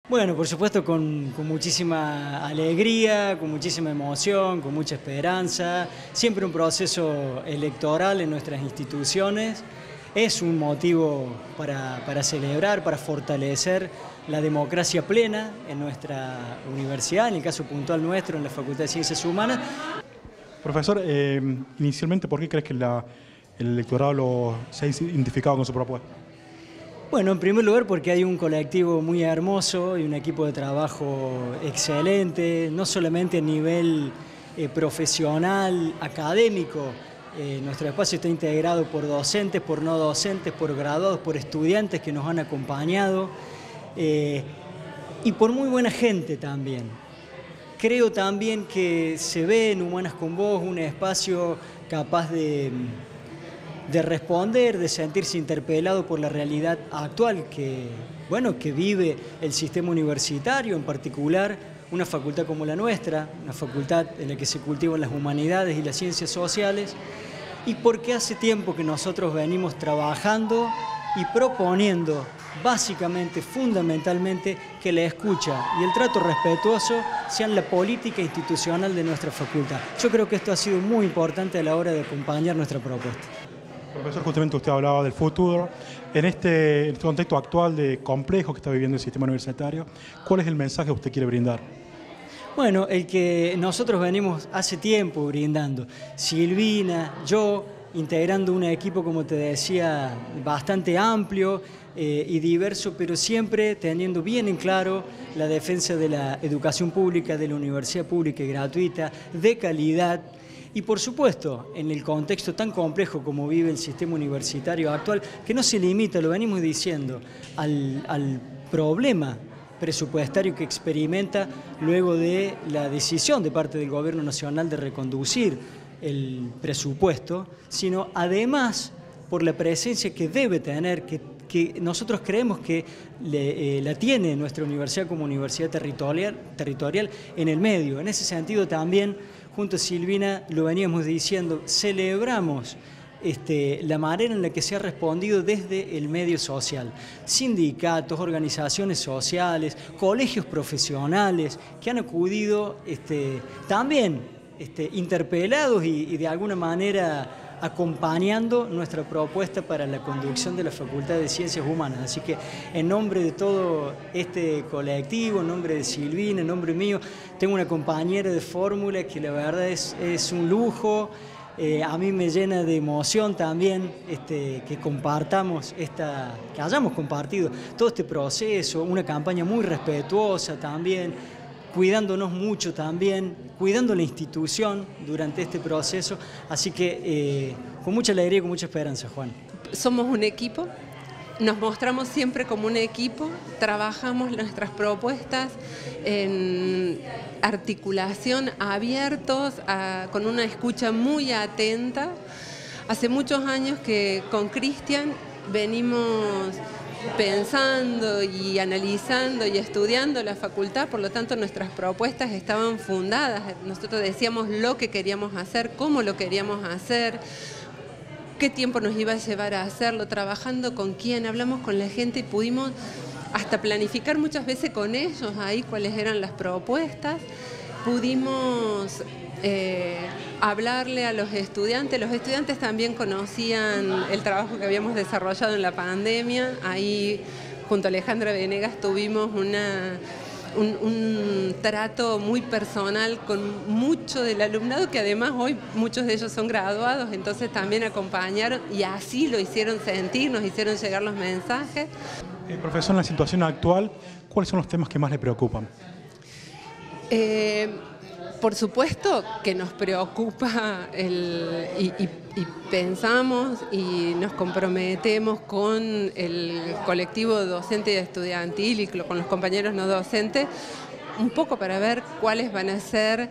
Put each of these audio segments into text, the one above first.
Bueno, por supuesto con muchísima alegría, con muchísima emoción, con mucha esperanza. Siempre un proceso electoral en nuestras instituciones es un motivo para celebrar, para fortalecer la democracia plena en nuestra universidad, en el caso puntual nuestro, en la Facultad de Ciencias Humanas. Profesor, inicialmente, ¿por qué crees que el electorado se ha identificado con su propuesta? Bueno, en primer lugar porque hay un colectivo muy hermoso y un equipo de trabajo excelente, no solamente a nivel profesional, académico. Nuestro espacio está integrado por docentes, por no docentes, por graduados, por estudiantes que nos han acompañado y por muy buena gente también. Creo también que se ve en Humanas con Vos un espacio capaz de responder, de sentirse interpelado por la realidad actual que vive el sistema universitario, en particular una facultad como la nuestra, una facultad en la que se cultivan las humanidades y las ciencias sociales, y porque hace tiempo que nosotros venimos trabajando y proponiendo básicamente, fundamentalmente, que la escucha y el trato respetuoso sean la política institucional de nuestra facultad. Yo creo que esto ha sido muy importante a la hora de acompañar nuestra propuesta. Profesor, justamente usted hablaba del futuro. En este contexto actual de complejo que está viviendo el sistema universitario, ¿cuál es el mensaje que usted quiere brindar? Bueno, el que nosotros venimos hace tiempo brindando. Silvina, yo, integrando un equipo, como te decía, bastante amplio y diverso, pero siempre teniendo bien en claro la defensa de la educación pública, de la universidad pública y gratuita, de calidad. Y por supuesto, en el contexto tan complejo como vive el sistema universitario actual, que no se limita, lo venimos diciendo, al problema presupuestario que experimenta luego de la decisión de parte del Gobierno Nacional de reconducir el presupuesto, sino además por la presencia que debe tener, que nosotros creemos que la tiene nuestra universidad como universidad territorial en el medio. En ese sentido también, junto a Silvina, lo veníamos diciendo, celebramos la manera en la que se ha respondido desde el medio social. Sindicatos, organizaciones sociales, colegios profesionales que han acudido también interpelados y de alguna manera acompañando nuestra propuesta para la conducción de la Facultad de Ciencias Humanas. Así que en nombre de todo este colectivo, en nombre de Silvina, en nombre mío, tengo una compañera de fórmula que la verdad es un lujo. A mí me llena de emoción también que compartamos que hayamos compartido todo este proceso, una campaña muy respetuosa también, cuidándonos mucho también, cuidando la institución durante este proceso. Así que con mucha alegría y con mucha esperanza, Juan. Somos un equipo, nos mostramos siempre como un equipo, trabajamos nuestras propuestas en articulación, abiertos, con una escucha muy atenta. Hace muchos años que con Cristian venimos pensando y analizando y estudiando la facultad, por lo tanto nuestras propuestas estaban fundadas. Nosotros decíamos lo que queríamos hacer, cómo lo queríamos hacer, qué tiempo nos iba a llevar a hacerlo, trabajando con quién, hablamos con la gente y pudimos hasta planificar muchas veces con ellos ahí cuáles eran las propuestas. Pudimos hablarle a los estudiantes también conocían el trabajo que habíamos desarrollado en la pandemia. Ahí junto a Alejandra Venegas tuvimos un trato muy personal con mucho del alumnado, que además hoy muchos de ellos son graduados, entonces también acompañaron y así lo hicieron sentir, nos hicieron llegar los mensajes. Profesor, en la situación actual, ¿cuáles son los temas que más le preocupan? Por supuesto que nos preocupa y pensamos y nos comprometemos con el colectivo docente y estudiantil y con los compañeros no docentes, un poco para ver cuáles van a ser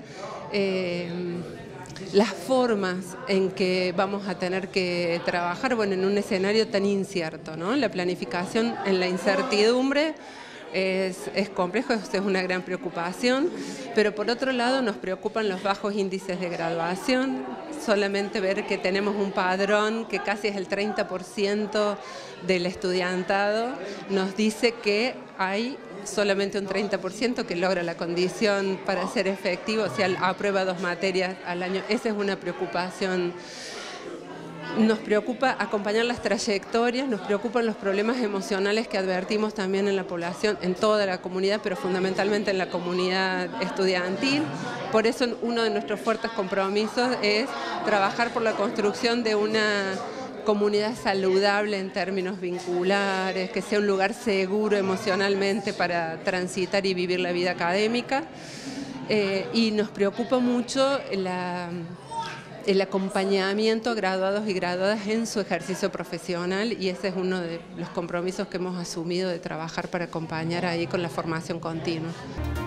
las formas en que vamos a tener que trabajar, bueno, en un escenario tan incierto, ¿no? La planificación en la incertidumbre es complejo, es una gran preocupación, pero por otro lado nos preocupan los bajos índices de graduación. Solamente ver que tenemos un padrón que casi es el 30% del estudiantado nos dice que hay solamente un 30% que logra la condición para ser efectivo, o sea, aprueba 2 materias al año. Esa es una preocupación. Nos preocupa acompañar las trayectorias, nos preocupan los problemas emocionales que advertimos también en la población, en toda la comunidad, pero fundamentalmente en la comunidad estudiantil. Por eso uno de nuestros fuertes compromisos es trabajar por la construcción de una comunidad saludable en términos vinculares, que sea un lugar seguro emocionalmente para transitar y vivir la vida académica. Y nos preocupa mucho el acompañamiento a graduados y graduadas en su ejercicio profesional, y ese es uno de los compromisos que hemos asumido de trabajar para acompañar ahí con la formación continua.